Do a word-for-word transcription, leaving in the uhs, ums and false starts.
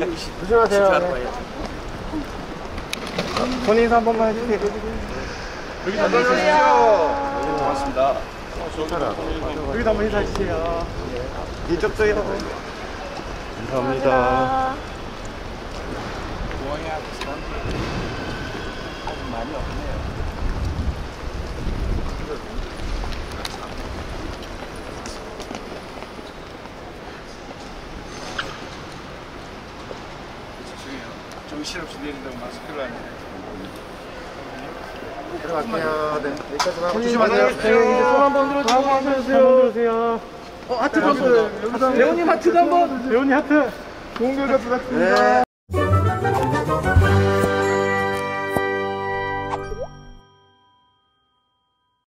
조심하세요. 손 인사 한 번만 해주세요. 여기 한번 인사해주세요. 고맙습니다. 여기도 한번 인사해주세요. 이쪽도요. 감사합니다. 아직 많이 없네요. 정신없이 내린다고 마스크를 안 해. 들어갈게요. 네. 여기까지 하고 조심하세요. 네, 이제 손 한번 들어주세요. 한번 들어주세요. 어, 하트 한 번. 배우님 하트도 한 번. 배우님 하트. 좋은 결과 부탁드립니다. 네.